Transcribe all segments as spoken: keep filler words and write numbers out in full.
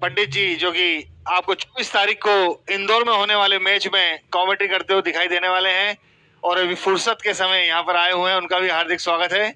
पंडित जी, जो कि आपको चौबीस तारीख को इंदौर में होने वाले मैच में कमेंट्री करते हुए दिखाई देने वाले हैं और अभी फुर्सत के समय यहाँ पर आए हुए हैं। उनका भी हार्दिक स्वागत है।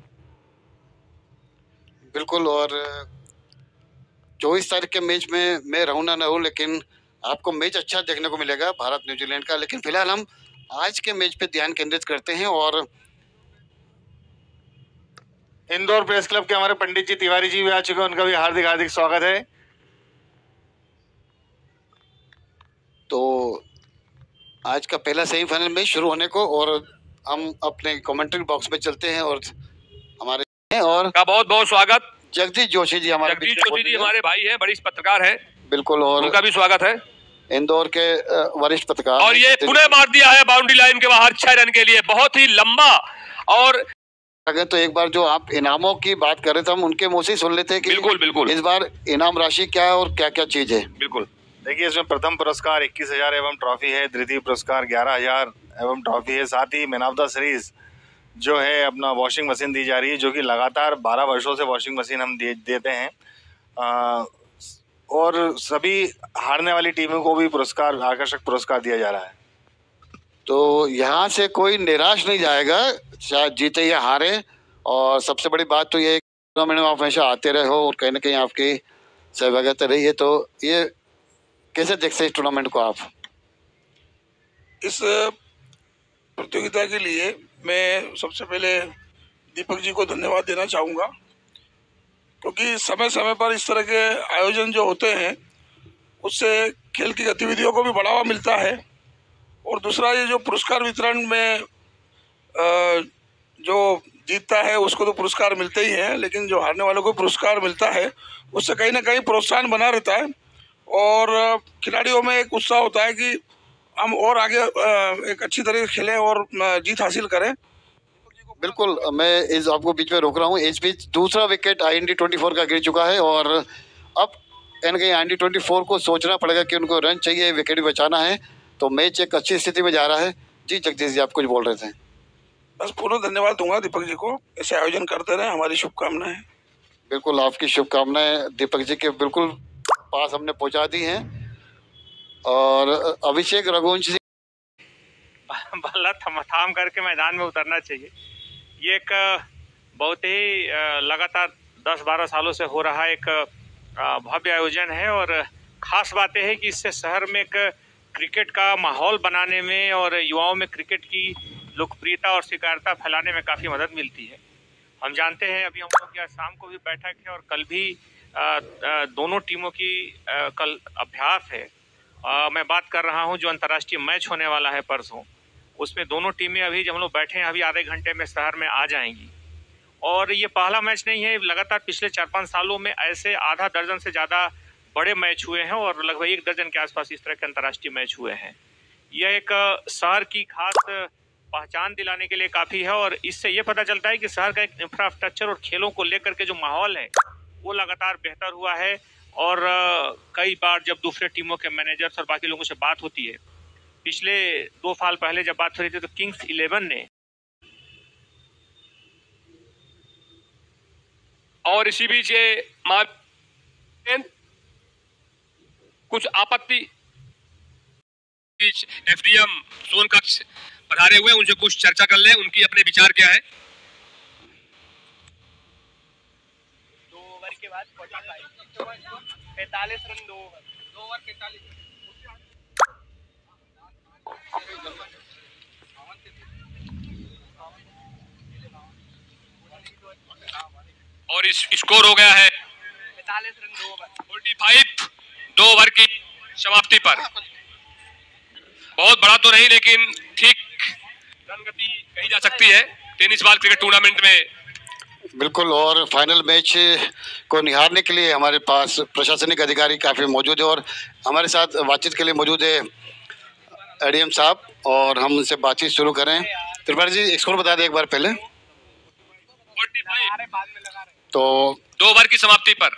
बिल्कुल, और चौबीस तारीख के मैच में मैं रहूं ना रहूं, लेकिन आपको मैच अच्छा देखने को मिलेगा भारत न्यूजीलैंड का। लेकिन फिलहाल हम आज के मैच पे ध्यान केंद्रित करते हैं और इंदौर प्रेस क्लब के हमारे पंडित जी तिवारी जी भी आ चुके हैं। उनका भी हार्दिक हार्दिक स्वागत है। तो आज का पहला सेमीफाइनल मैच शुरू होने को, और हम अपने कमेंट्री बॉक्स में चलते हैं और हमारे हैं और का बहुत बहुत स्वागत जगदीश जोशी जी हमारे जगदीश जोशी जी हमारे भाई हैं, वरिष्ठ पत्रकार हैं। बिल्कुल, और उनका भी स्वागत है। इंदौर के वरिष्ठ पत्रकार, और ये पुणे मार दिया है बाउंड्री लाइन के बाहर छह रन के लिए, बहुत ही लंबा। और अगर तो एक बार जो आप इनामों की बात कर रहे थे, हम उनके मुंह से सुन लेते हैं कि बिल्कुल बिल्कुल इस बार इनाम राशि क्या है और क्या क्या चीज है। बिल्कुल देखिए, इसमें प्रथम पुरस्कार इक्कीस हजार एवं ट्रॉफी है, द्वितीय पुरस्कार ग्यारह हजार एवं ट्रॉफी है, साथ ही मैन ऑफ द सीरीज जो है अपना वॉशिंग मशीन दी जा रही है, जो कि लगातार बारह वर्षों से वॉशिंग मशीन हम दे, देते हैं। आ, और सभी हारने वाली टीमों को भी पुरस्कार, आकर्षक पुरस्कार दिया जा रहा है। तो यहाँ से कोई निराश नहीं जाएगा, चाहे जीते या हारे। और सबसे बड़ी बात तो ये टूर्नामेंट में आप हमेशा आते रहे हो और कहीं ना कहीं आपकी सहभागिता रही है। तो ये कैसे देखते हैं इस टूर्नामेंट को आप? इस प्रतियोगिता के लिए मैं सबसे पहले दीपक जी को धन्यवाद देना चाहूँगा, क्योंकि समय समय पर इस तरह के आयोजन जो होते हैं उससे खेल की गतिविधियों को भी बढ़ावा मिलता है। और दूसरा, ये जो पुरस्कार वितरण में जो जीतता है उसको तो पुरस्कार मिलते ही हैं, लेकिन जो हारने वालों को पुरस्कार मिलता है उससे कहीं ना कहीं प्रोत्साहन बना रहता है और खिलाड़ियों में एक उत्साह होता है कि हम और आगे एक अच्छी तरह से खेलें और जीत हासिल करें। बिल्कुल, मैं इस आपको बीच में रोक रहा हूँ। इस बीच दूसरा wicket I N D twenty four का गिर चुका है और अब कहीं ना कहीं I N D twenty four को सोचना पड़ेगा कि उनको रन चाहिए, विकेट भी बचाना है। तो मैच एक अच्छी स्थिति में जा रहा है। जी जगदीश जी, आप कुछ बोल रहे थे? बस पूर्ण धन्यवाद दूंगा दीपक जी को, ऐसे आयोजन करते रहे, हमारी शुभकामनाएं। बिल्कुल, आपकी शुभकामनाएं दीपक जी के बिल्कुल पास हमने पहुंचा दी हैं। और अभिषेक रघुवंशी बल्ला थम थाम करके मैदान में उतरना चाहिए। ये एक बहुत ही लगातार दस बारह सालों से हो रहा एक भव्य आयोजन है और ख़ास बात यह है कि इससे शहर में एक क्रिकेट का माहौल बनाने में और युवाओं में क्रिकेट की लोकप्रियता और स्वीकार्यता फैलाने में काफ़ी मदद मिलती है। हम जानते हैं, अभी हम लोग की शाम को भी बैठक है और कल भी आ, आ, दोनों टीमों की आ, कल अभ्यास है। आ, मैं बात कर रहा हूं जो अंतर्राष्ट्रीय मैच होने वाला है परसों, उसमें दोनों टीमें अभी जब हम लोग बैठे हैं अभी आधे घंटे में शहर में आ जाएंगी। और ये पहला मैच नहीं है, लगातार पिछले चार पाँच सालों में ऐसे आधा दर्जन से ज़्यादा बड़े मैच हुए हैं और लगभग एक दर्जन के आसपास इस तरह के अंतर्राष्ट्रीय मैच हुए हैं। यह एक शहर की खास पहचान दिलाने के लिए काफ़ी है और इससे ये पता चलता है कि शहर का एक इंफ्रास्ट्रक्चर और खेलों को लेकर के जो माहौल है वो लगातार बेहतर हुआ है। और कई बार जब दूसरे टीमों के मैनेजर्स और बाकी लोगों से बात होती है, पिछले दो साल पहले जब बात हो रही थी तो किंग्स इलेवन ने और इसी बीच ये कुछ आपत्ति एफडीएम सोन कक्ष पधारे हुए, उनसे कुछ चर्चा कर लें, उनकी अपने विचार क्या है। दो ओवर के बाद पैंतालीस रन, दो ओवर दो ओवर पैंतालीस। और इस स्कोर हो गया है पैंतालीस रन, दो ओवर पैंतालीस, दो ओवर की समाप्ति पर। बहुत बड़ा तो नहीं, लेकिन ठीक रन गति कही जा सकती है टेनिस बॉल क्रिकेट टूर्नामेंट में। बिल्कुल, और फाइनल मैच को निहारने के लिए हमारे पास प्रशासनिक अधिकारी काफ़ी मौजूद है और हमारे साथ बातचीत के लिए मौजूद है एडीएम साहब, और हम उनसे बातचीत शुरू करें। त्रिपाठी जी, स्कोर बता दें एक बार पहले। तो दो ओवर की समाप्ति पर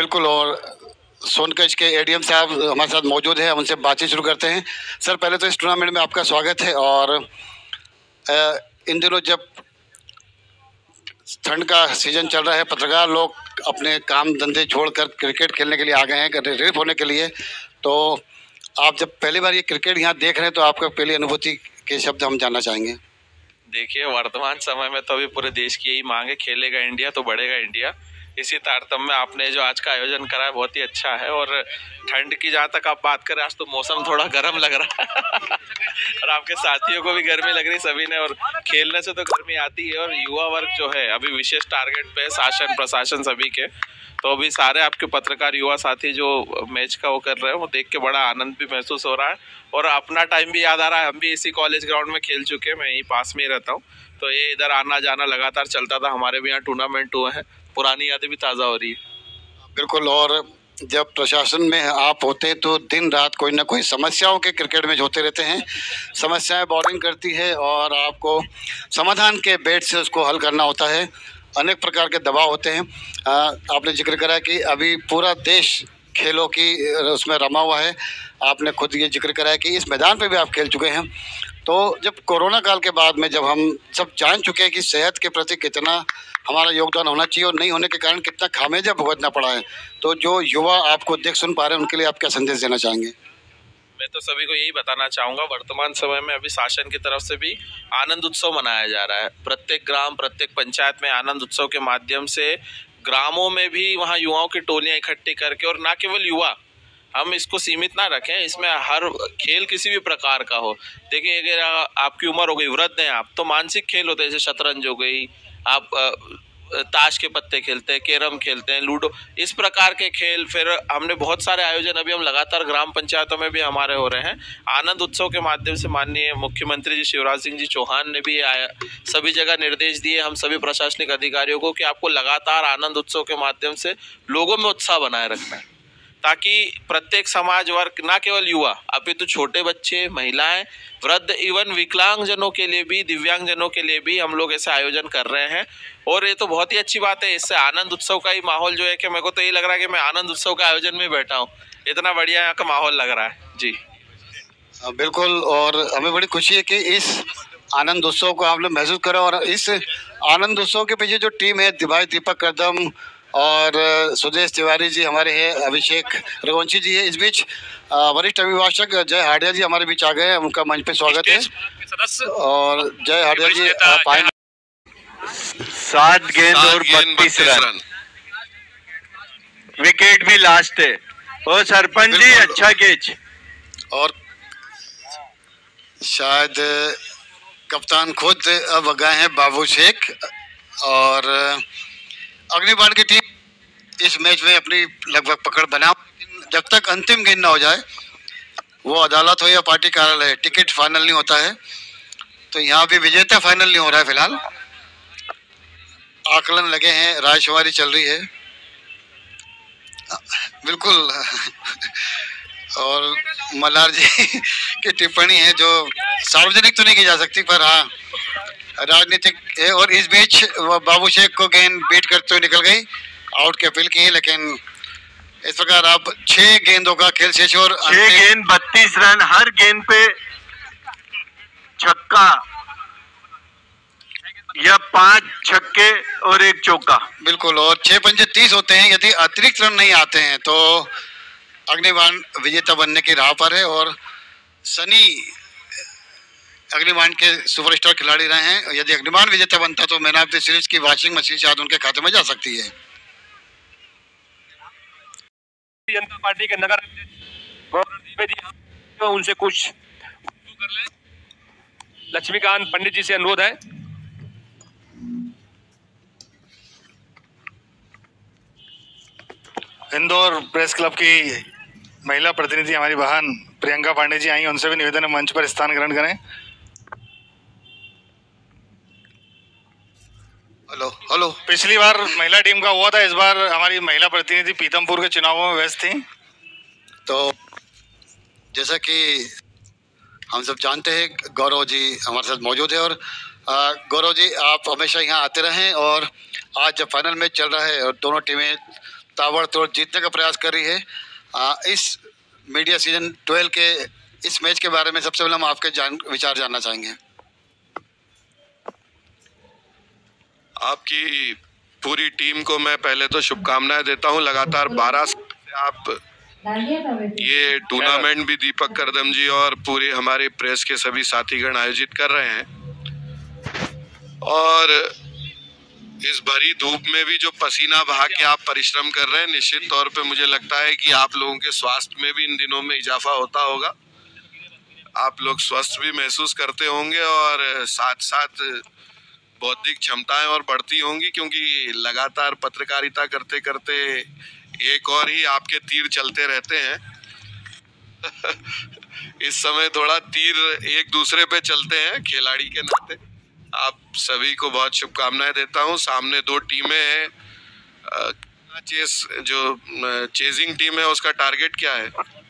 बिल्कुल, और सोनकच्छ के एडीएम साहब हमारे साथ मौजूद है, हम उनसे बातचीत शुरू करते हैं। सर, पहले तो इस टूर्नामेंट में आपका स्वागत है। और इन दिनों जब ठंड का सीजन चल रहा है, पत्रकार लोग अपने काम धंधे छोड़कर क्रिकेट खेलने के लिए आ गए हैं, रिलीफ होने के लिए, तो आप जब पहली बार ये क्रिकेट यहाँ देख रहे हैं तो आपका पहली अनुभूति के शब्द हम जानना चाहेंगे। देखिए, वर्तमान समय में तो अभी पूरे देश की यही मांग है, खेलेगा इंडिया तो बढ़ेगा इंडिया। इसी तारतम्य में आपने जो आज का आयोजन करा है बहुत ही अच्छा है। और ठंड की जहाँ तक आप बात करें, आज तो मौसम थोड़ा गर्म लग रहा है और आपके साथियों को भी गर्मी लग रही सभी ने, और खेलने से तो गर्मी आती है। और युवा वर्ग जो है अभी विशेष टारगेट पे है, शासन प्रशासन सभी के, तो अभी सारे आपके पत्रकार युवा साथी जो मैच का वो कर रहे हैं, वो देख के बड़ा आनंद भी महसूस हो रहा है। और अपना टाइम भी याद आ रहा है, हम भी इसी कॉलेज ग्राउंड में खेल चुके हैं, मैं यहीं पास में ही रहता हूँ, तो ये इधर आना जाना लगातार चलता था। हमारे भी यहाँ टूर्नामेंट हुए हैं, पुरानी यादें भी ताज़ा हो रही है। बिल्कुल, और जब प्रशासन में आप होते हैं तो दिन रात कोई ना कोई समस्याओं के क्रिकेट में होते रहते हैं। समस्याएं बॉलिंग करती है और आपको समाधान के बैट से उसको हल करना होता है। अनेक प्रकार के दबाव होते हैं। आ, आपने जिक्र करा कि अभी पूरा देश खेलों की उसमें रमा हुआ है। आपने खुद ये जिक्र करा है कि इस मैदान पे भी आप खेल चुके हैं। तो जब कोरोना काल के बाद में जब हम सब जान चुके हैं कि सेहत के प्रति कितना हमारा योगदान होना चाहिए और नहीं होने के कारण कितना खामियाजा भुगतना पड़ा है, तो जो युवा आपको देख सुन पा रहे हैं उनके लिए आप क्या संदेश देना चाहेंगे? मैं तो सभी को यही बताना चाहूँगा, वर्तमान समय में अभी शासन की तरफ से भी आनंद उत्सव मनाया जा रहा है। प्रत्येक ग्राम, प्रत्येक पंचायत में आनंद उत्सव के माध्यम से ग्रामों में भी वहाँ युवाओं की टोलियाँ इकट्ठी करके, और ना केवल युवा, हम इसको सीमित ना रखें, इसमें हर खेल किसी भी प्रकार का हो। देखिए, अगर आपकी उम्र हो गई, वृद्ध हैं आप, तो मानसिक खेल होते हैं, जैसे शतरंज हो गई, आप ताश के पत्ते खेलते हैं, कैरम खेलते हैं, लूडो, इस प्रकार के खेल। फिर हमने बहुत सारे आयोजन अभी हम लगातार ग्राम पंचायतों में भी हमारे हो रहे हैं। आनंद उत्सव के माध्यम से माननीय मुख्यमंत्री जी शिवराज सिंह जी चौहान ने भी आया सभी जगह निर्देश दिए हम सभी प्रशासनिक अधिकारियों को कि आपको लगातार आनंद उत्सव के माध्यम से लोगों में उत्साह बनाए रखना है, ताकि प्रत्येक समाज वर्ग, ना केवल युवा, अपितु छोटे बच्चे, महिलाएं, वृद्ध, इवन विकलांग जनों के लिए भी, दिव्यांग जनों के लिए भी हम लोग ऐसे आयोजन कर रहे हैं। और ये तो बहुत ही अच्छी बात है। इससे आनंद उत्सव का ही माहौल जो है कि मेरे को तो ये लग रहा है कि मैं आनंद उत्सव के आयोजन में बैठा हूँ, इतना बढ़िया यहाँ का माहौल लग रहा है जी। बिल्कुल, और हमें बड़ी खुशी है कि इस आनंद उत्सव को आप लोग महसूस करें। और इस आनंद उत्सव के पीछे जो टीम है, भाई दीपक कदम और सुदेश तिवारी जी हमारे हैं, अभिषेक रघुवंशी जी है, इस बीच वरिष्ठ अभिभाषक जय हाडिया जी हमारे बीच आ गए हैं, उनका मंच पे स्वागत है। और जय हाडिया जी, सात गेंद और बत्तीस रन, विकेट भी लास्ट है। और सरपंच जी अच्छा कैच। और शायद कप्तान खुद अब गए हैं बाबू शेख, और अग्निबाण की टीम इस मैच में अपनी लगभग पकड़ बना। जब तक अंतिम गेंद ना हो जाए, वो अदालत हो या पार्टी कार्यालय, टिकट फाइनल नहीं होता है। तो यहाँ भी विजेता फाइनल नहीं हो रहा है फिलहाल। आकलन लगे हैं, रायशुमारी चल रही है। बिल्कुल। और मल्हार जी की टिप्पणी है जो सार्वजनिक तो नहीं की जा सकती, पर हाँ राजनीतिक है। और इस बीच बाबू शेख को गेंद बीट करते हुए निकल गई, आउट की अपील की, लेकिन इस प्रकार आप छह गेंदों का खेल शेष और छह गेंद बत्तीस रन, हर गेंद पे छक्का या पांच छक्के और एक चौका। बिल्कुल, और छह पंजे तीस होते हैं। यदि अतिरिक्त रन नहीं आते हैं तो अग्निबाण विजेता बनने की राह पर है। और सनी अग्निबाण के सुपरस्टार खिलाड़ी रहे हैं। यदि अग्निबाण विजेता बनता तो मैन ऑफ द सीरीज की वॉशिंग मशीन शायद उनके खाते में जा सकती है। जनता पार्टी के नगर जी उनसे कुछ कर ले। लक्ष्मीकांत पंडित जी से अनुरोध है। इंदौर प्रेस क्लब की महिला प्रतिनिधि हमारी बहन प्रियंका पांडे जी आई, उनसे भी निवेदन है मंच पर स्थान ग्रहण करें। Hello hello. पिछली बार महिला टीम का हुआ था, इस बार हमारी महिला प्रतिनिधि पीतमपुर के चुनावों में व्यस्त थी। तो जैसा कि हम सब जानते हैं, गौरव जी हमारे साथ मौजूद है। और गौरव जी, आप हमेशा यहाँ आते रहें, और आज जब फाइनल मैच चल रहा है और दोनों टीमें ताबड़तोड़ जीतने का प्रयास कर रही है। आ, इस मीडिया सीजन ट्वेल्व के इस मैच के बारे में सबसे पहले हम आपके जान विचार जानना चाहेंगे। आपकी पूरी टीम को मैं पहले तो शुभकामनाएं देता हूं। लगातार बारह साल से आप ये टूर्नामेंट भी दीपक करदम जी और पूरे हमारे प्रेस के सभी साथीगण आयोजित कर रहे हैं, और इस भरी धूप में भी जो पसीना बहा के आप परिश्रम कर रहे हैं, निश्चित तौर पे मुझे लगता है कि आप लोगों के स्वास्थ्य में भी इन दिनों में इजाफा होता होगा। आप लोग स्वस्थ भी महसूस करते होंगे और साथ साथ बौद्धिक क्षमताएं और बढ़ती होंगी, क्योंकि लगातार पत्रकारिता करते करते एक और ही आपके तीर चलते रहते हैं। इस समय थोड़ा तीर एक दूसरे पे चलते हैं खिलाड़ी के नाते। आप सभी को बहुत शुभकामनाएं देता हूं। सामने दो टीमें हैं। चेस जो चेजिंग टीम है उसका टारगेट क्या है?